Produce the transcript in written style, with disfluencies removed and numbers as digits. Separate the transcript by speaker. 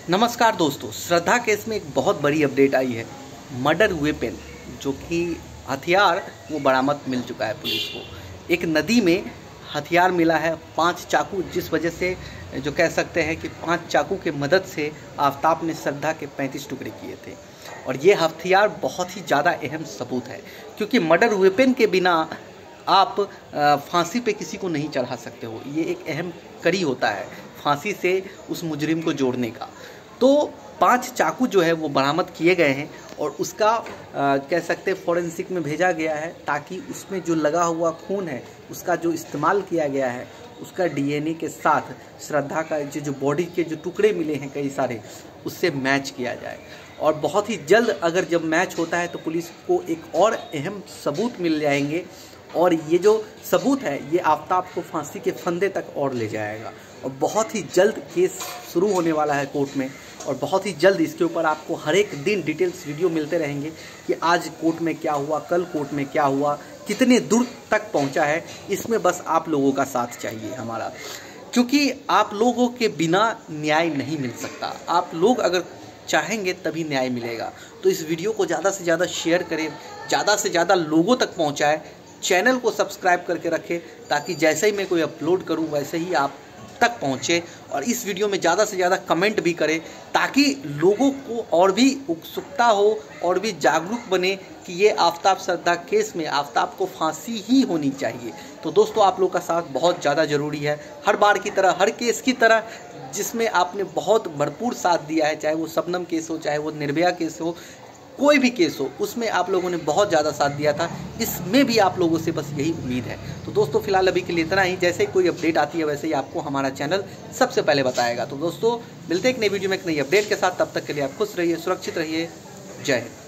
Speaker 1: नमस्कार दोस्तों, श्रद्धा केस में एक बहुत बड़ी अपडेट आई है। मर्डर वेपन जो कि हथियार वो बरामद मिल चुका है पुलिस को। एक नदी में हथियार मिला है, 5 चाकू, जिस वजह से जो कह सकते हैं कि 5 चाकू के मदद से आफ्ताब ने श्रद्धा के 35 टुकड़े किए थे। और ये हथियार बहुत ही ज़्यादा अहम सबूत है, क्योंकि मर्डर वेपन के बिना आप फांसी पे किसी को नहीं चढ़ा सकते हो। ये एक अहम कड़ी होता है फांसी से उस मुजरिम को जोड़ने का। तो 5 चाकू जो है वो बरामद किए गए हैं और उसका कह सकते हैं फॉरेंसिक में भेजा गया है, ताकि उसमें जो लगा हुआ खून है उसका जो इस्तेमाल किया गया है उसका डीएनए के साथ श्रद्धा का जो बॉडी के जो टुकड़े मिले हैं कई सारे, उससे मैच किया जाए। और बहुत ही जल्द अगर जब मैच होता है तो पुलिस को एक और अहम सबूत मिल जाएंगे, और ये जो सबूत है ये आफ्ताब को फांसी के फंदे तक और ले जाएगा। और बहुत ही जल्द केस शुरू होने वाला है कोर्ट में, और बहुत ही जल्द इसके ऊपर आपको हर एक दिन डिटेल्स वीडियो मिलते रहेंगे कि आज कोर्ट में क्या हुआ, कल कोर्ट में क्या हुआ, कितने दूर तक पहुंचा है। इसमें बस आप लोगों का साथ चाहिए हमारा, क्योंकि आप लोगों के बिना न्याय नहीं मिल सकता। आप लोग अगर चाहेंगे तभी न्याय मिलेगा। तो इस वीडियो को ज़्यादा से ज़्यादा शेयर करें, ज़्यादा से ज़्यादा लोगों तक पहुँचाएँ। चैनल को सब्सक्राइब करके रखें, ताकि जैसे ही मैं कोई अपलोड करूं वैसे ही आप तक पहुंचे। और इस वीडियो में ज़्यादा से ज़्यादा कमेंट भी करें, ताकि लोगों को और भी उत्सुकता हो और भी जागरूक बने कि ये आफ्ताब श्रद्धा केस में आफ्ताब को फांसी ही होनी चाहिए। तो दोस्तों, आप लोग का साथ बहुत ज़्यादा ज़रूरी है। हर बार की तरह, हर केस की तरह जिसमें आपने बहुत भरपूर साथ दिया है, चाहे वो शबनम केस हो, चाहे वो निर्भया केस हो, कोई भी केस हो, उसमें आप लोगों ने बहुत ज़्यादा साथ दिया था। इसमें भी आप लोगों से बस यही उम्मीद है। तो दोस्तों, फिलहाल अभी के लिए इतना ही। जैसे ही कोई अपडेट आती है वैसे ही आपको हमारा चैनल सबसे पहले बताएगा। तो दोस्तों, मिलते हैं एक नई वीडियो में एक नई अपडेट के साथ। तब तक के लिए आप खुश रहिए, सुरक्षित रहिए। जय हिंद।